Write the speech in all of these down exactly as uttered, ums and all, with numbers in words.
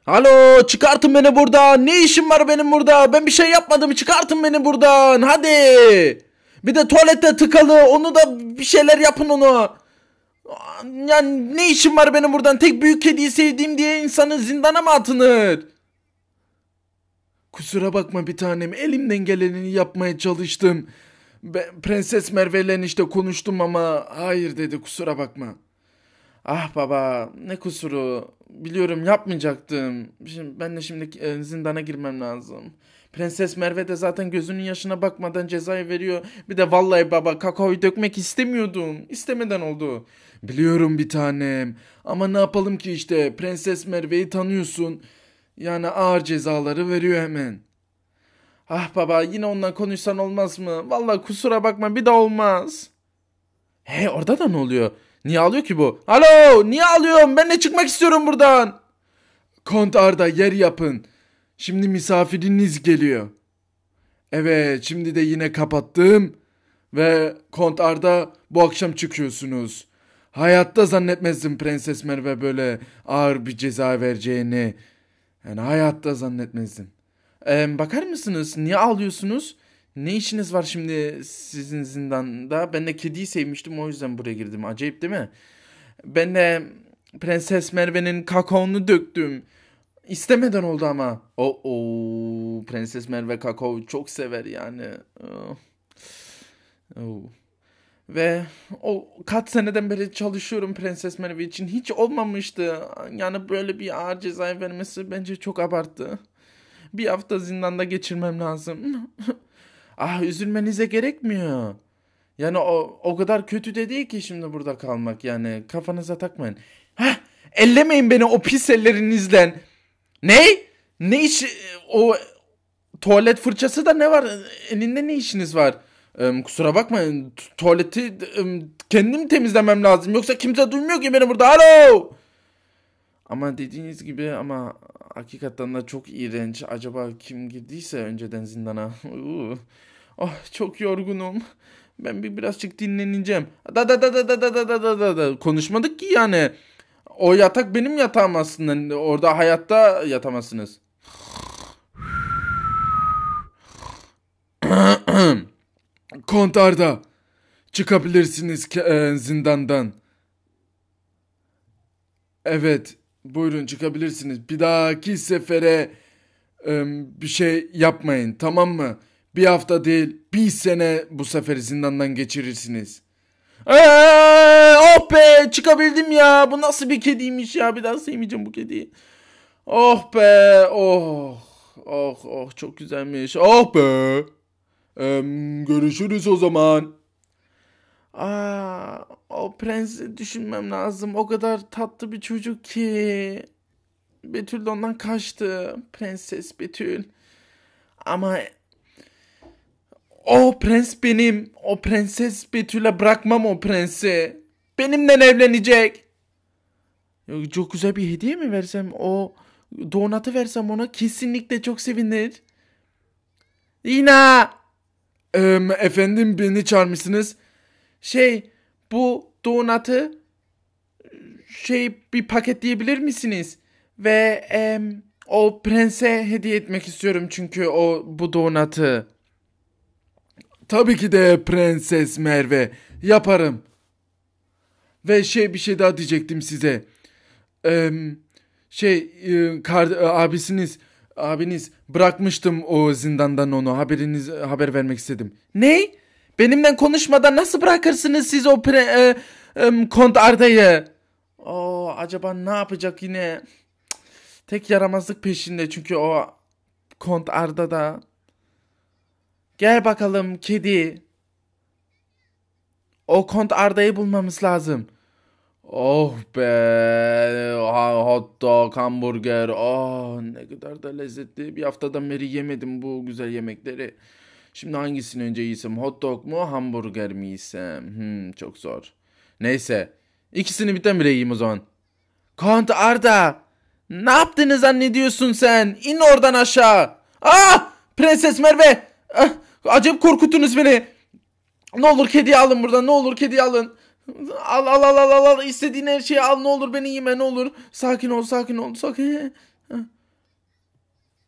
Alo, çıkartın beni buradan. Ne işim var benim burada? Ben bir şey yapmadım. Çıkartın beni buradan. Hadi. Bir de tuvalette tıkalı. Onu da bir şeyler yapın onu. Yani ne işim var benim buradan? Tek büyük kediyi sevdiğim diye insanı zindana mı atılır? Kusura bakma bir tanem. Elimden geleni yapmaya çalıştım. Ben Prenses Merve'yle işte konuştum ama hayır dedi, kusura bakma. Ah baba, ne kusuru. Biliyorum, yapmayacaktım. Şimdi, ben de şimdi e, zindana girmem lazım. Prenses Merve de zaten gözünün yaşına bakmadan cezayı veriyor. Bir de vallahi baba, kakaoyu dökmek istemiyordum. İstemeden oldu. Biliyorum bir tanem. Ama ne yapalım ki işte, Prenses Merve'yi tanıyorsun. Yani ağır cezaları veriyor hemen. Ah baba, yine ondan konuşsan olmaz mı? Vallahi kusura bakma, bir daha olmaz. He, orada da ne oluyor? Niye ağlıyor ki bu? Alo, niye ağlıyorum? Ben de çıkmak istiyorum buradan. Kont Arda, yer yapın. Şimdi misafiriniz geliyor. Evet, şimdi de yine kapattım. Ve Kont Arda, bu akşam çıkıyorsunuz. Hayatta zannetmezdim Prenses Merve böyle ağır bir ceza vereceğini. Yani hayatta zannetmezdim. Ee, bakar mısınız? Niye ağlıyorsunuz? Ne işiniz var şimdi sizin zindanda? Ben de kediyi sevmiştim, o yüzden buraya girdim. Acayip değil mi? Ben de Prenses Merve'nin kakaonu döktüm. İstemeden oldu ama. O o Prenses Merve kakao çok sever yani. Oh. Oh. Ve o kaç seneden beri çalışıyorum Prenses Merve için. Hiç olmamıştı. Yani böyle bir ağır ceza vermesi bence çok abarttı. Bir hafta zindanda geçirmem lazım. Ah, üzülmenize gerekmiyor. Yani o, o kadar kötü de değil ki şimdi burada kalmak, yani kafanıza takmayın. Heh, ellemeyin beni o pis ellerinizden. Ne? Ne iş? O tuvalet fırçası da ne var? Elinde ne işiniz var? Ee, kusura bakmayın, tu- tuvaleti e, kendim temizlemem lazım. Yoksa kimse duymuyor ki beni burada. Alo! Ama dediğiniz gibi, ama hakikaten de çok iğrenç. Acaba kim girdiyse önceden zindana. Oh, çok yorgunum. Ben bir birazcık dinleneceğim. Da da da da da da da da da da. Konuşmadık ki yani. O yatak benim yatağım aslında. Orada hayatta yatamazsınız. Kont Arda, çıkabilirsiniz ke- e, zindandan. Evet, buyurun çıkabilirsiniz. Bir dahaki sefere e, bir şey yapmayın, tamam mı? Bir hafta değil, bir sene bu sefer zindandan geçirirsiniz. Eee, oh be, çıkabildim ya. Bu nasıl bir kediymiş ya. Bir daha sevmeyeceğim bu kediyi. Oh be, oh. Oh oh, çok güzelmiş. Oh be. Em, görüşürüz o zaman. Aa, o prensi düşünmem lazım. O kadar tatlı bir çocuk ki. Betül de ondan kaçtı. Prenses Betül. Ama o prens benim. O Prenses Betül'e bırakmam o prensi. Benimle evlenecek. Ya, çok güzel bir hediye mi versem? O donatı versem ona kesinlikle çok sevinir. Lina. Em, efendim, beni çağırmışsınız. Şey, bu donatı şey bir paketleyebilir misiniz? Ve em, o prense hediye etmek istiyorum çünkü o bu donatı. Tabii ki de Prenses Merve, yaparım. Ve şey, bir şey daha diyecektim size. Ee, şey e, kar, e, abisiniz abiniz bırakmıştım o zindandan onu, haberiniz haber vermek istedim. Ne? Benimle konuşmadan nasıl bırakırsınız siz o pre, e, e, Kont Arda'yı? O acaba ne yapacak yine? Tek yaramazlık peşinde çünkü o Kont Arda da. Gel bakalım kedi. O Kont Arda'yı bulmamız lazım. Oh be, ha- hot dog, hamburger, oh ne kadar da lezzetli. Bir haftadan beri yemedim bu güzel yemekleri. Şimdi hangisini önce yesem, hot dog mu hamburger mi yesem? Hmm, çok zor. Neyse, ikisini birden bire yiyeyim o zaman. Kont Arda, ne yaptığını zannediyorsun sen? İn oradan aşağı. Ah, Prenses Merve, ah, acayip korkuttunuz beni. Ne olur kediyi alın buradan, ne olur kediyi alın. Al al al al al al, istediğin her şeyi al, ne olur beni yeme, ne olur. Sakin ol, sakin ol, sakin.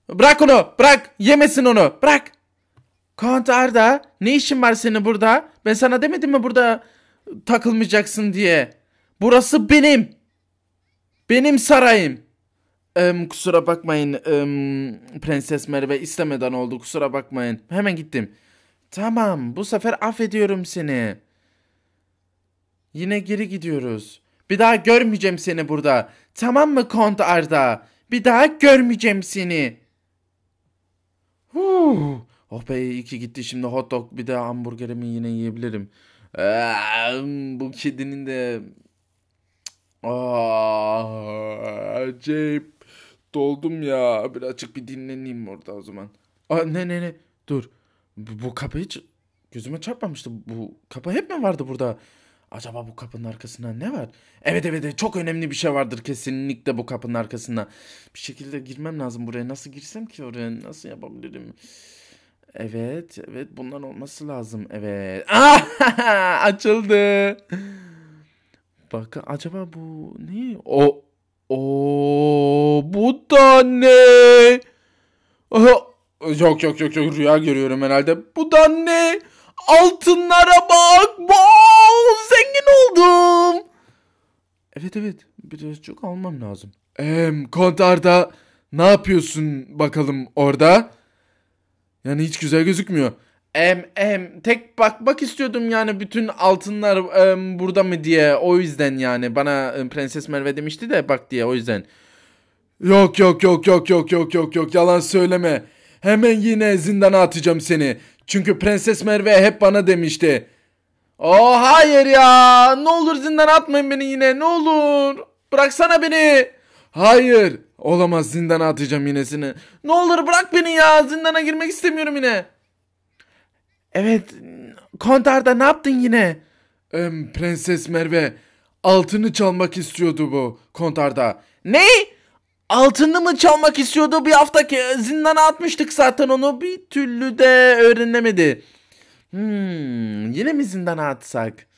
Bırak onu, bırak. Yemesin onu, bırak. Kont Arda, ne işin var senin burada? Ben sana demedim mi burada takılmayacaksın diye? Burası benim. Benim sarayım. Em, kusura bakmayın em, Prenses Merve, istemeden oldu, kusura bakmayın. Hemen gittim. Tamam, bu sefer affediyorum seni. Yine geri gidiyoruz. Bir daha görmeyeceğim seni burada. Tamam mı Kont Arda? Bir daha görmeyeceğim seni. Huh. Oh be, iyi ki gitti, şimdi hot dog bir de hamburgerimi yine yiyebilirim. Aa, bu kedinin de... Aa, acayip doldum ya. Birazcık bir dinleneyim orada o zaman. Aa, ne ne ne dur. Bu, bu kapı hiç gözüme çarpmamıştı. Bu kapı hep mi vardı burada? Acaba bu kapının arkasında ne var? Evet evet evet, çok önemli bir şey vardır kesinlikle bu kapının arkasında. Bir şekilde girmem lazım buraya. Nasıl girsem ki oraya? Nasıl yapabilirim? Evet evet, bundan olması lazım. Evet. Ah, açıldı. Bak acaba bu ne? O o bu da ne? Aha, yok yok yok yok, rüya görüyorum herhalde. Bu da ne? Altınlara bak. Wow, zengin oldum. Evet evet, biraz çok almam lazım. Em, Kont Arda, ne yapıyorsun bakalım orada? Yani hiç güzel gözükmüyor. Em em tek bakmak istiyordum yani, bütün altınlar em, burada mı diye, o yüzden yani bana em, Prenses Merve demişti de bak diye, o yüzden. Yok yok yok yok yok yok yok yok, yalan söyleme. Hemen yine zindana atacağım seni. Çünkü Prenses Merve hep bana demişti. Oh hayır ya, ne olur zindana atmayın beni yine, ne olur. Bıraksana beni. Hayır, olamaz, zindana atacağım yine seni. Ne olur bırak beni ya, zindana girmek istemiyorum yine. Evet, Kont Arda, ne yaptın yine? Em, Prenses Merve altını çalmak istiyordu bu Kont Arda. Ne? Altını mı çalmak istiyordu? Bir hafta ki zindana atmıştık zaten onu. Bir türlü de öğrenemedi. Hmm, yine mi zindana atsak?